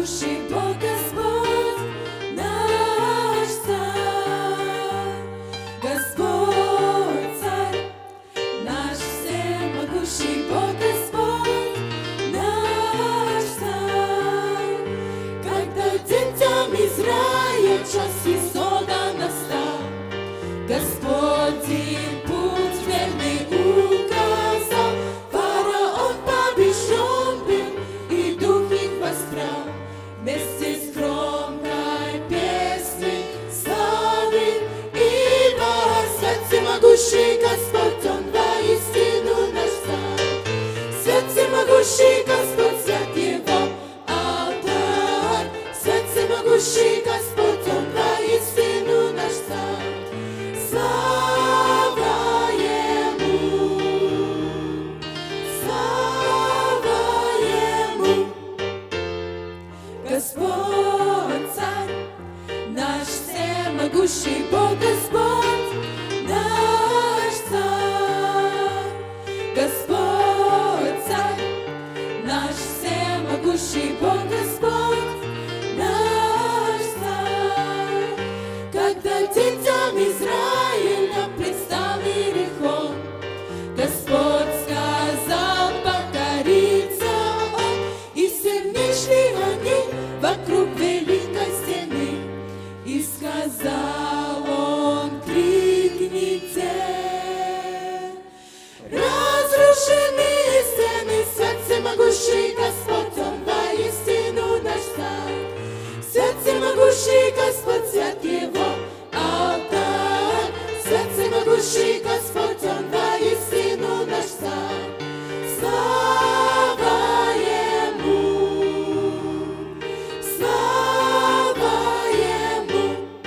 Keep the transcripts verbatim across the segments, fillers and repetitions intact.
всемогущий Бог Господь, наш Царь. Господь Царь, наш всемогущий Бог Господь, наш Царь. Когда детям Израиля час исхода настал, Господень путь верный указал, фараон побежден был, и дух их воспрял. Вместе с громкой песней славы, ибо свят всемогущий Господь, Он воистину наш Царь. Свят всемогущий Господь, свят Его алтарь. Свят всемогущий Господь, Он воистину наш Царь. Слава Ему, слава Ему. Господь Царь, наш всемогущий Бог Господь, наш Царь. Господь Царь, наш всемогущий Бог Господь, наш Царь. Когда детям Израиля предстал Иерихон, Господь сказал покориться Он, и все внешли они вокруг великой стены. И сказал Он: крикните, разрушенные стены, свят всемогущий Господь, Он воистину наш Царь. Свят всемогущий Господь, свят Его алтарь. Свят всемогущий Господь, Он воистину наш Царь. Слава Ему, слава Ему.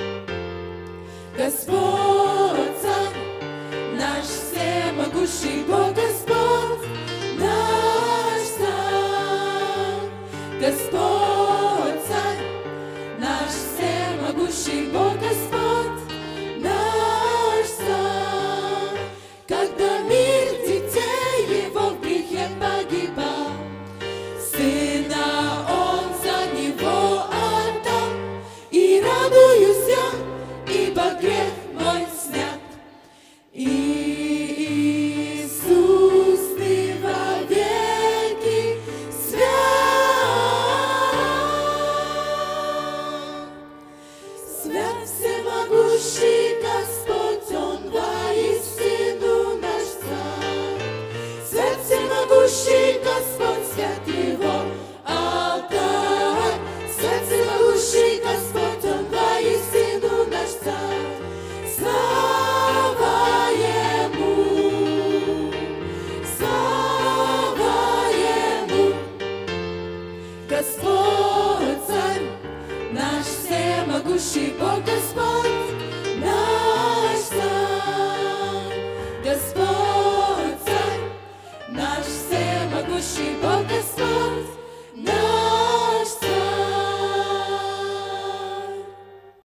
Господь Царь, наш всемогущий Бог Господь, наш Царь. Господь Царь, наш всемогущий Бог Господь, наш Царь. Когда мир детей Его в грехе погибал, Сына Он за него отдал. И радуюсь я, ибо грех мой снят. Иисус, Ты вовеки свят, свят всемогущий